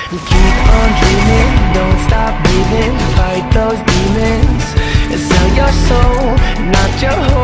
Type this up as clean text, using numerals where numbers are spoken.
Keep on dreaming, don't stop breathing. Fight those demons and sell your soul, not your